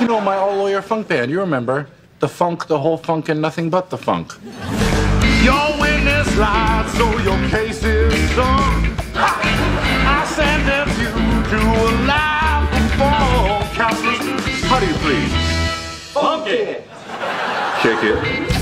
You know, my all-lawyer funk band, you remember. The funk, the whole funk, and nothing but the funk. Your witness lied, so your case is done. I sentence you to a life of fall. Counselors, how do you please? Funk it! Kick it.